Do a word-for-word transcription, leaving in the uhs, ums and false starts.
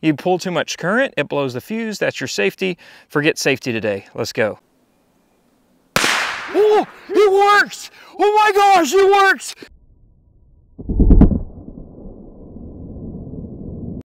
You pull too much current, it blows the fuse. That's your safety. Forget safety today. Let's go. Oh, it works! Oh my gosh, it works!